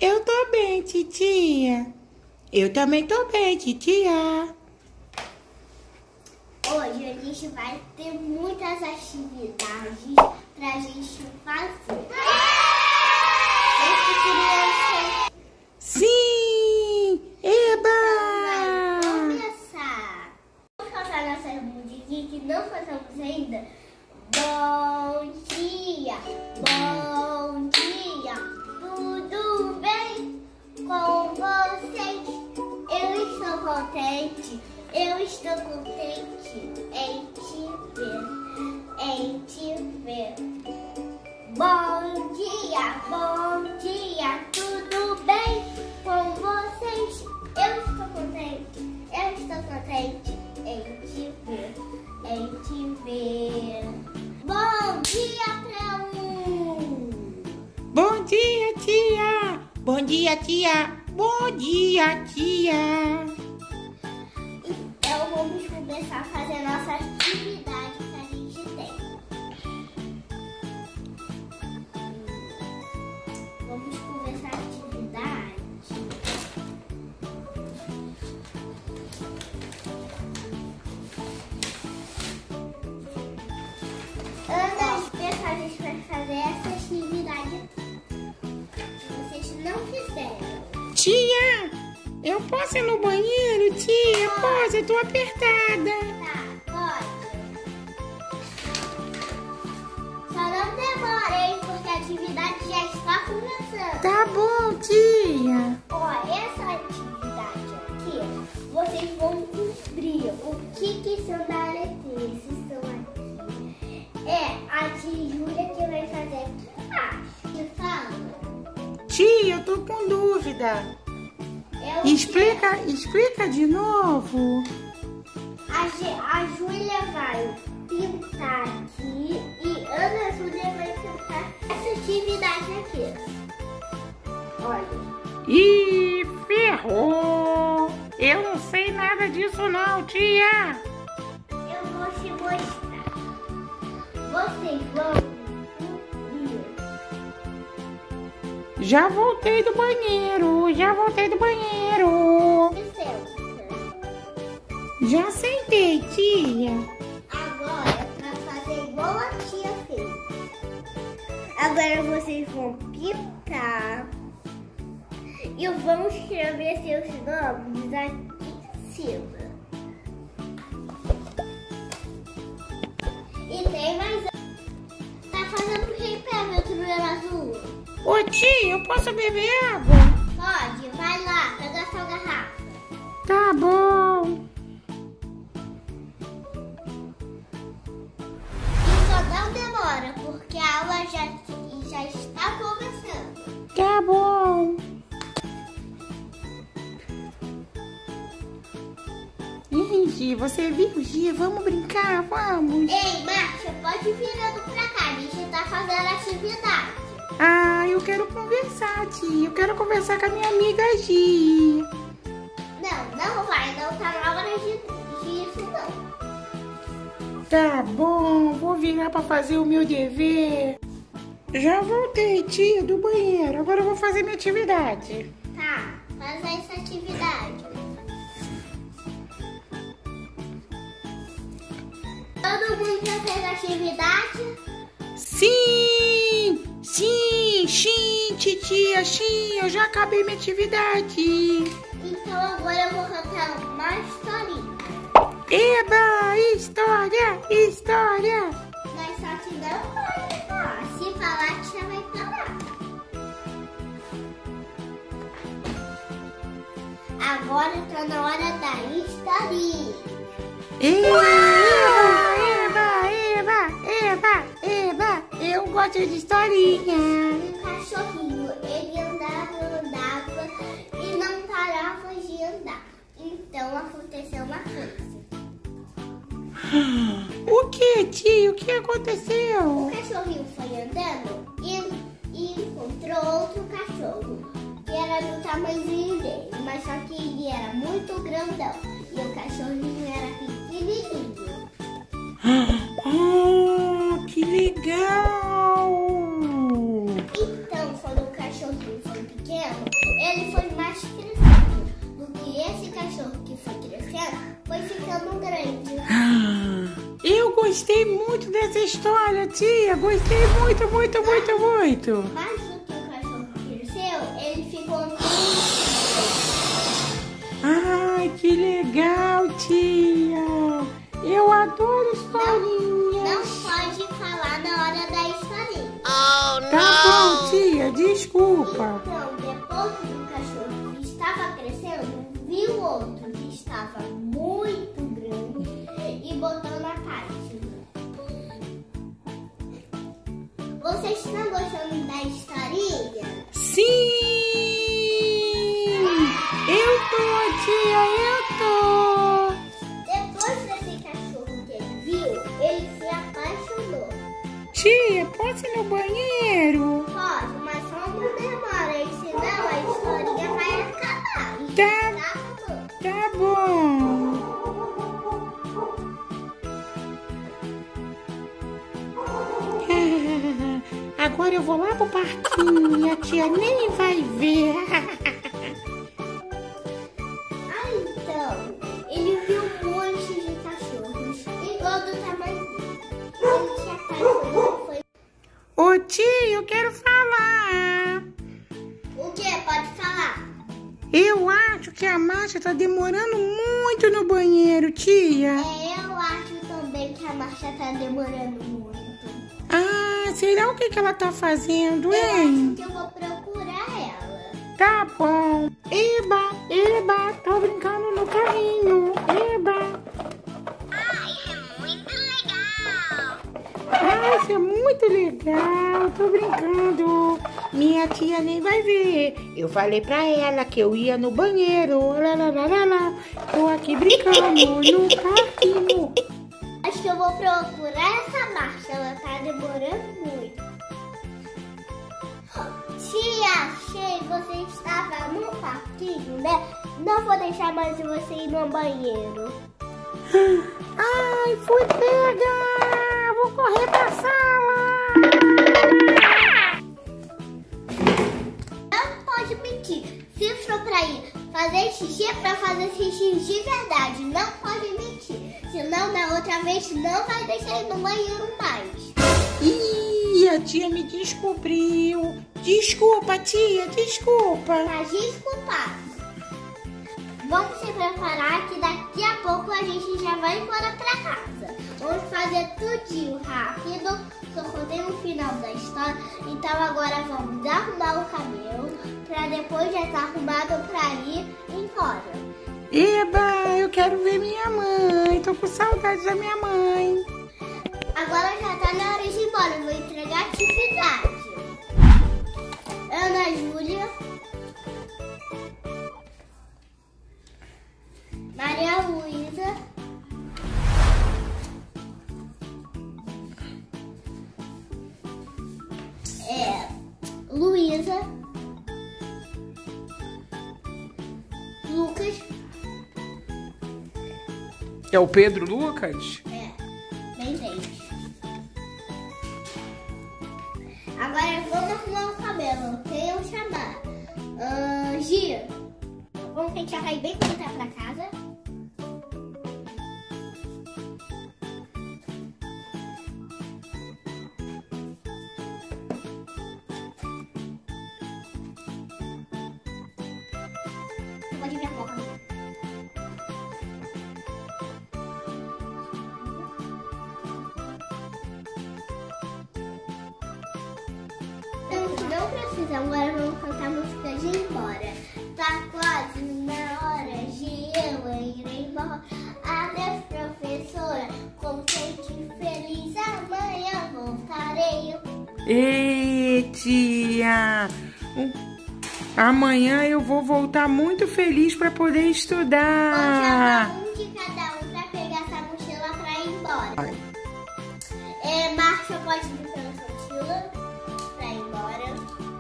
Eu tô bem, titia. Eu também tô bem, titia. Hoje a gente vai ter muitas atividades pra gente fazer. Sim! Eba! Vamos começar. Vamos cantar nossa musiquinha que não cantamos ainda. Bom dia, tudo bem com vocês? Eu estou contente em te ver. Bom dia, tudo bem com vocês? Eu estou contente em te ver. Bom dia pra um. Bom dia, tia. Bom dia, tia. Bom dia, tia. Então vamos começar a fazer nossa atividade que a gente tem. Vamos começar a atividade. Antes de a gente vai fazer essa atividade aqui. Vocês não fizeram. Tia, eu posso ir no banheiro, tia? Posso, eu tô apertada. Tá, pode. Só não demorem, porque a atividade já está começando. Tá bom, tia. Ó, essa atividade aqui, vocês vão cumprir. O que são da letra? Esses são aqui. É a tia Júlia que vai fazer aqui embaixo. Que fala? Tia, eu tô com dúvida. Explica de novo. A Júlia vai pintar aqui e Ana Júlia vai pintar essa atividade aqui. Olha. Ih, ferrou. Eu não sei nada disso não, tia. Eu vou te mostrar. Vocês vão cumprir. Já voltei do banheiro. Licença. Já sentei, tia. Agora, para fazer igual a tia fez. Agora vocês vão pintar e vão escrever seus nomes aqui em cima. E tem mais. Tá fazendo o que pega o primeiro azul? Ô, tia, eu posso beber água? Pode, vai lá, pega a sua garrafa. Tá bom. E só não demora, porque a aula já está começando. Tá bom. E aí, Gi, você viu, Gi? Vamos brincar, vamos. Ei, Márcia, pode vir virando pra cá, a gente tá fazendo atividade. Ah, eu quero conversar, tia. Eu quero conversar com a minha amiga Gi. Não vai, não tá na hora disso, não. Tá bom, vou virar pra fazer o meu dever. Já voltei, tia, do banheiro. Agora eu vou fazer minha atividade. Tá, faz essa atividade. Todo mundo já fez a atividade? Sim, titia, sim, eu já acabei minha atividade. Então agora eu vou cantar uma historinha. Eba, história. Nós só te damos nome, tá? Se falar, tia vai falar. Agora tá na hora da historinha. Eba, eu gosto de historinha. Um cachorrinho, ele andava e não parava de andar. Então aconteceu uma coisa. O que, tio? O que aconteceu? O cachorrinho foi andando e encontrou outro cachorro, que era do tamanhozinho dele, mas só que ele era muito grandão e o cachorrinho era pequenininho. Ah, que legal! Então, quando o cachorrinho foi pequeno, ele foi mais crescendo. Do que esse cachorro que foi crescendo, foi ficando grande. Eu gostei muito dessa história, tia. Gostei muito. Mais do que o cachorro cresceu, ele ficou muito grande. Ai, que legal, tia. Eu adoro historinhas. Não pode falar na hora da historinha. Tá bom, tia. Desculpa. Então, depois do cachorro que estava crescendo, viu outro que estava muito grande e botou na página. Vocês estão gostando da historinha? Sim! Eu tô, tia, eu tô! Depois desse cachorro que ele viu, ele se apaixonou. Tia, posso ir no banheiro? Pode, mas só não demora, e senão a historinha vai acabar. E Tá. já acabou. Tá bom. Agora eu vou lá pro parquinho e a tia nem vai ver. Então, ele viu um monte de cachorros, igual do tamanho dele. Ele se apaixonou, foi... Ô tia, eu quero falar. O que? Pode falar? Eu acho que a Márcia tá demorando muito no banheiro, tia. Eu acho também que a Márcia tá demorando muito. Ah, será o que ela tá fazendo, Eu hein? acho que eu vou procurar ela. Tá bom. Eba, tô brincando no carrinho. Eba. Ai, é muito legal. Ah, isso é muito legal, tô brincando. Minha tia nem vai ver. Eu falei pra ela que eu ia no banheiro. Lá. Tô aqui brincando no parquinho. Acho que eu vou procurar essa Márcia, ela tá demorando muito. Tia, achei, você estava no parquinho, né? Não vou deixar mais você ir no banheiro. Ai, fui pega! Vou correr pra sala! Não pode mentir. Se for pra ir fazer xixi, é pra fazer xixi de verdade. Não pode mentir. Senão, na outra vez, não vai deixar ir no banheiro mais. Ih, a tia me descobriu. Desculpa, tia, desculpa. Tá desculpado. Vamos se preparar que daqui a pouco a gente já vai embora pra casa. Vamos fazer tudinho rápido. Só contei o final da história. Então agora vamos arrumar o cabelo pra depois já estar arrumado pra ir embora. Eba, eu quero ver minha mãe. Tô com saudade da minha mãe. Agora já tá na hora de ir embora. Eu vou entregar a atividade. Ana Júlia, Maria Luísa, Luísa, Lucas, É o Pedro Lucas? bem gente. Agora vamos arrumar o cabelo. Quem eu chamar? Gia. Vamos pentear aí bem bonita pra casa. Pode vir a boca. Não precisa, agora vamos cantar a música de ir embora. Tá quase na hora de eu ir embora. Adeus, professora, contente e feliz. Amanhã voltarei. Ei, tia. Amanhã eu vou voltar muito feliz para poder Vou estudar. chamar um de cada um pra pegar essa mochila pra ir embora. Márcia pode vir pela sua mochila pra ir embora.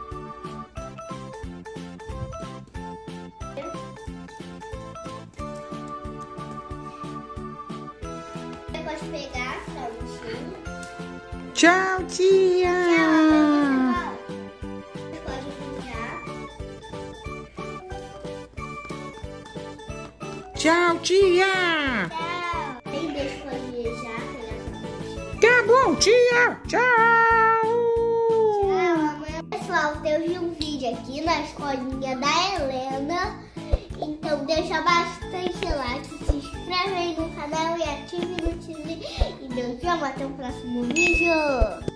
Você pode pegar sua mochila. Tchau, tia. Você pode brincar. Tchau, tia. Tchau. Tem beijo pra já. Tá bom, tia. Tchau. Tchau, amanhã. Pessoal, teve um vídeo aqui na escolinha da Helena. Então deixa bastante like, se inscreve aí no canal e ative o sininho. E nos vemos até o próximo vídeo.